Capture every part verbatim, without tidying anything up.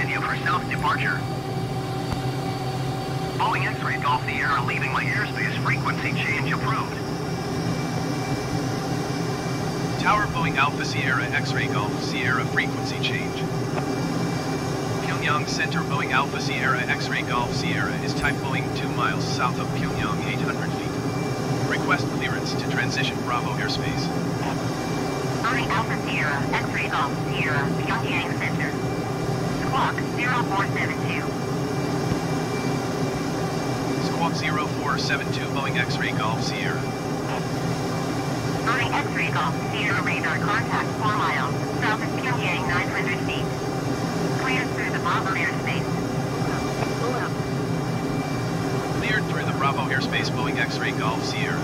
continue for south departure. Boeing X-ray Golf Sierra leaving my airspace, frequency change approved. Tower Boeing Alpha Sierra X-ray Golf Sierra frequency change. Pyongyang Center Boeing Alpha Sierra X-ray Golf Sierra is type Boeing two miles south of Pyongyang eight hundred feet. Request clearance to transition Bravo airspace. Boeing Alpha Sierra X-ray Golf Sierra Pyongyang Center. Squawk zero four seven two. Squawk zero four seven two Boeing X-ray Golf Sierra. Boeing X-ray Golf Sierra radar contact four miles south of Pyongyang nine hundred feet. Cleared through the Bravo airspace. Cleared through the Bravo airspace Boeing X-ray Golf Sierra.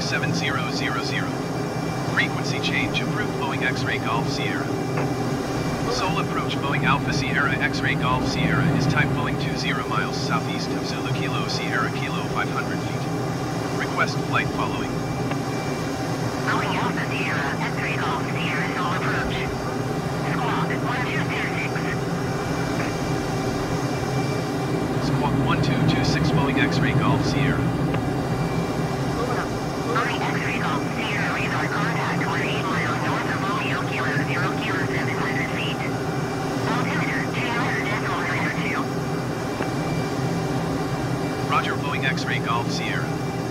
seven zero zero zero. Frequency change approved Boeing X-Ray Golf Sierra. Seoul approach Boeing Alpha Sierra X-Ray Golf Sierra is type Boeing two zero miles southeast of Zulu Kilo Sierra Kilo five hundred feet. Request flight following. Boeing Alpha Sierra X-Ray Golf Sierra Seoul approach. Squawk one two two six. Squawk one two two six Boeing X-Ray Golf Sierra. Boeing X-Ray Golf Sierra radar contact one eight miles north of Romeo Kilo zero Kilo seven hundred feet. Altimeter two hundred decimal nine two. Roger Boeing X-Ray Golf Sierra.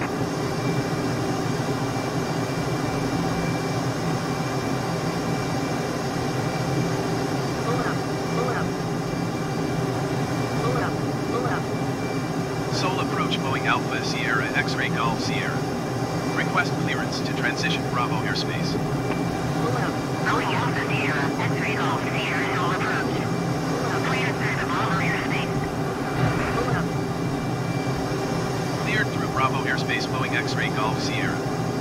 Seoul approach Boeing Alpha Sierra X-Ray Golf Sierra. Request clearance to transition Bravo airspace. Boeing Alpha Sierra X-Ray Golf Sierra Seoul approach. Cleared through the Bravo airspace. Cleared through Bravo airspace Boeing X-Ray Golf Sierra.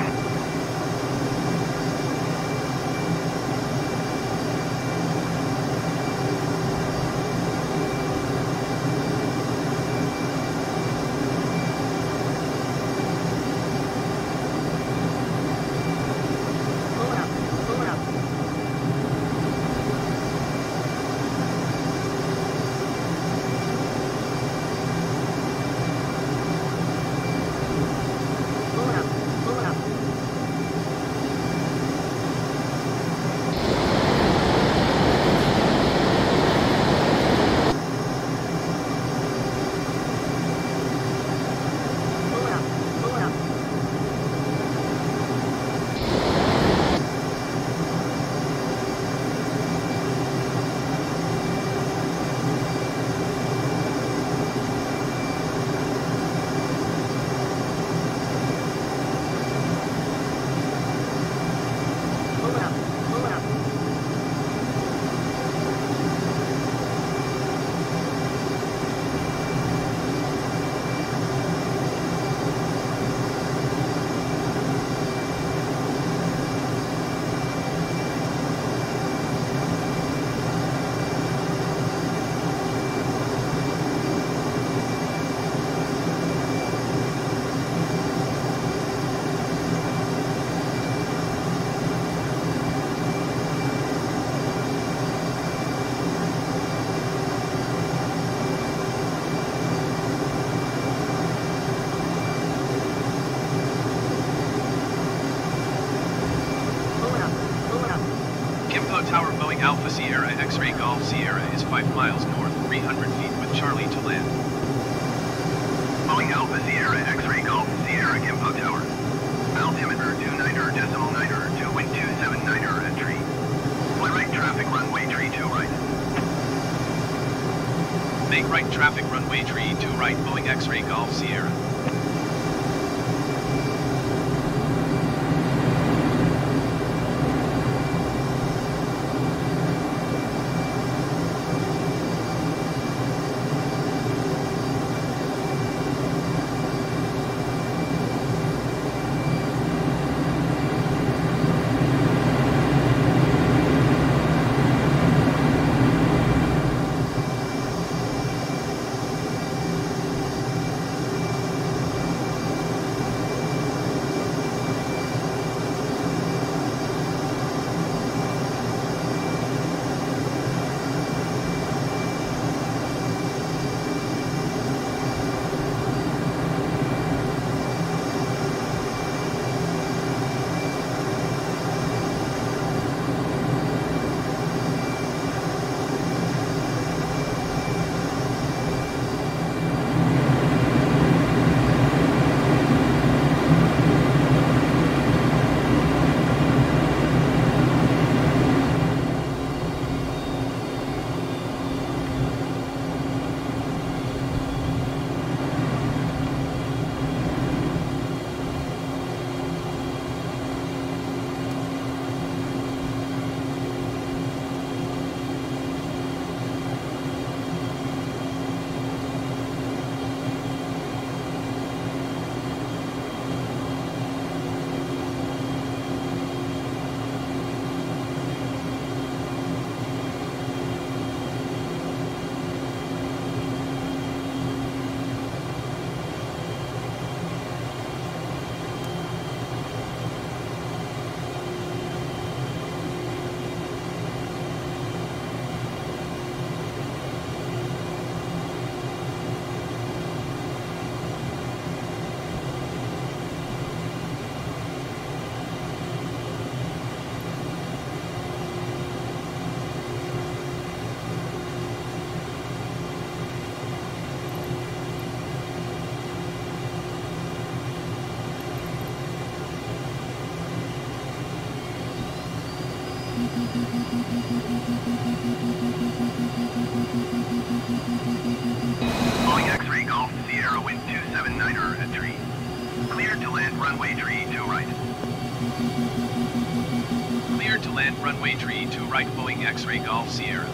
Kimpo Tower Boeing Alpha Sierra X-Ray Golf Sierra is five miles north, three hundred feet with Charlie to land. Boeing Alpha Sierra X-Ray Golf Sierra Kimpo Tower. Altimeter two niner decimal niner two wind two seven niner entry. Fly right traffic runway tree two right. Make right traffic runway tree two right Boeing X-Ray Golf Sierra. Boeing X-ray Golf Sierra wind two seven niner at tree. Cleared to land runway tree to right. Cleared to land runway tree to right Boeing X-ray Golf Sierra.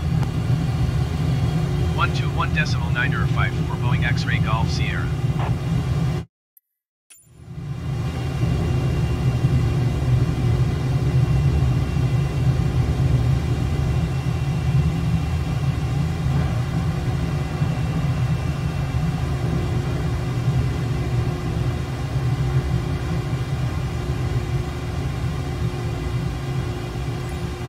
one two one decimal nine er five for Boeing X-ray Golf Sierra.